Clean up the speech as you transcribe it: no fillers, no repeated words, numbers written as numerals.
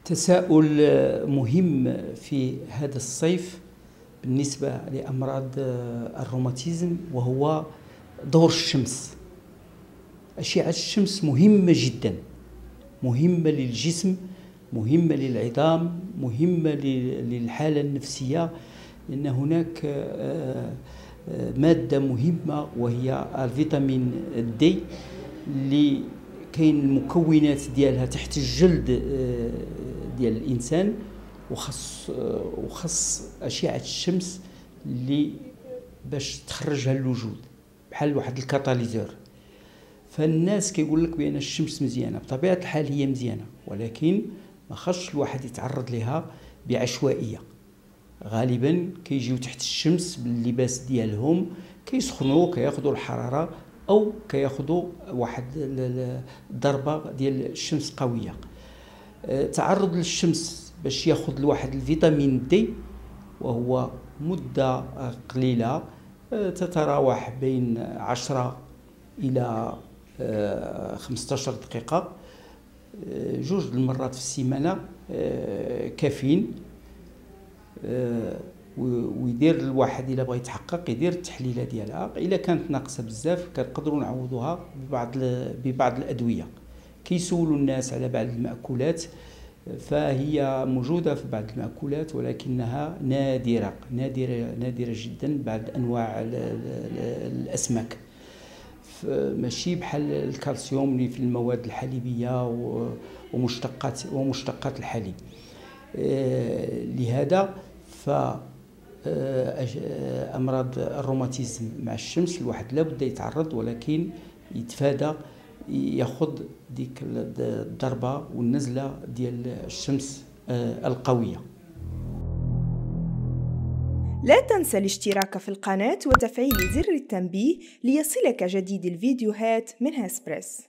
تساؤل مهم في هذا الصيف بالنسبة لأمراض الروماتيزم، وهو دور الشمس. أشعة الشمس مهمة جدا، مهمة للجسم، مهمة للعظام، مهمة للحالة النفسية، لأن هناك مادة مهمة وهي الفيتامين دي اللي كاين المكونات ديالها تحت الجلد ديال الانسان، وخص اشعه الشمس اللي باش تخرجها للوجود بحال واحد الكاتاليزور. فالناس كيقول لك بان الشمس مزيانه، بطبيعه الحال هي مزيانه، ولكن ما خصش الواحد يتعرض لها بعشوائيه. غالبا كيجيو تحت الشمس باللباس ديالهم، كيسخنوا، كياخذوا الحراره، او كياخذوا واحد الضربه ديال الشمس قويه. تعرض للشمس باش ياخذ الواحد الفيتامين دي، وهو مده قليله تتراوح بين 10 الى 15 دقيقه، 2 المرات في السيمانه كافيين. ويدير الواحد الا بغى يتحقق يدير التحليله ديالها. الا كانت ناقصه بزاف كنقدروا نعوضوها ببعض الادويه. كيسولوا الناس على بعض المأكولات، فهي موجوده في بعض المأكولات ولكنها نادره جدا. بعض انواع الاسماك ماشي بحال الكالسيوم اللي في المواد الحليبيه ومشتقات الحليب. لهذا أمراض الروماتيزم مع الشمس الواحد لابد يتعرض، ولكن يتفادى ياخذ ديك الضربة والنزلة ديال الشمس القوية. لا تنسى الاشتراك في القناة وتفعيل زر التنبيه ليصلك جديد الفيديوهات من هاسبريس.